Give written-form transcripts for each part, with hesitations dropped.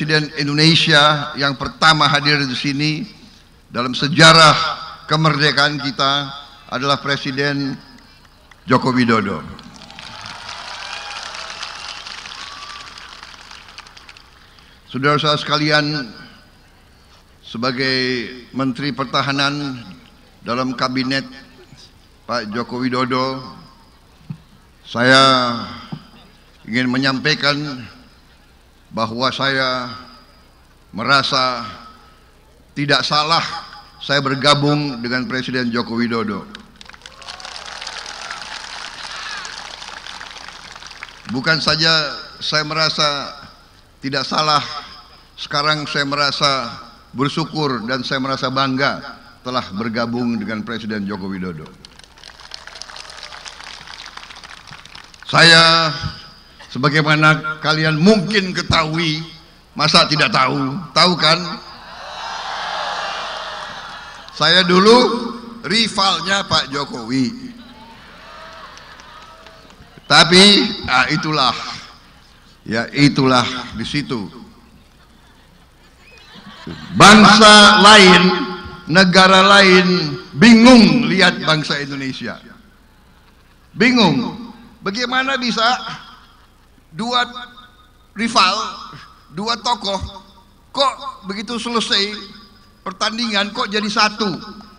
Presiden Indonesia yang pertama hadir di sini dalam sejarah kemerdekaan kita adalah Presiden Joko Widodo. Saudara-saudara sekalian, sebagai Menteri Pertahanan dalam Kabinet Pak Joko Widodo, saya ingin menyampaikan bahwa saya merasa tidak salah saya bergabung dengan Presiden Joko Widodo. Bukan saja saya merasa tidak salah, sekarang saya merasa bersyukur dan saya merasa bangga telah bergabung dengan Presiden Joko Widodo. Saya, sebagaimana kalian mungkin ketahui, masa tidak tahu? Tahu kan? Saya dulu rivalnya Pak Jokowi. Tapi itulah di situ. Bangsa lain, negara lain bingung lihat bangsa Indonesia. Bingung. Bagaimana bisa dua rival, dua tokoh kok begitu selesai pertandingan kok jadi satu?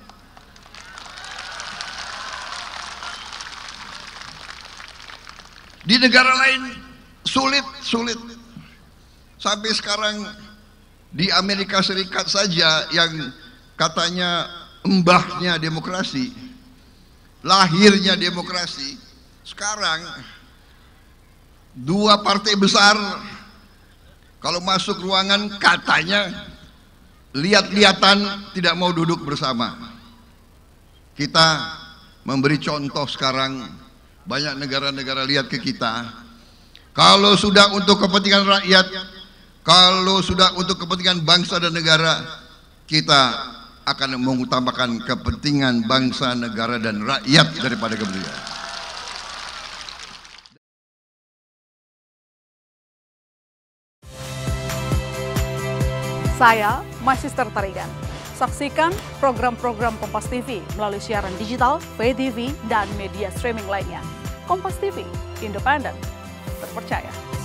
Di negara lain sulit. Sampai sekarang di Amerika Serikat saja yang katanya embahnya demokrasi, lahirnya demokrasi, sekarang dua partai besar kalau masuk ruangan katanya lihat-lihatan tidak mau duduk bersama. Kita memberi contoh sekarang, banyak negara-negara lihat ke kita. Kalau sudah untuk kepentingan rakyat, kalau sudah untuk kepentingan bangsa dan negara, kita akan mengutamakan kepentingan bangsa, negara dan rakyat daripada kepentingan. Saya Magister Tarigan. Saksikan program-program Kompas TV melalui siaran digital, pay TV, dan media streaming lainnya. Kompas TV, independen, terpercaya.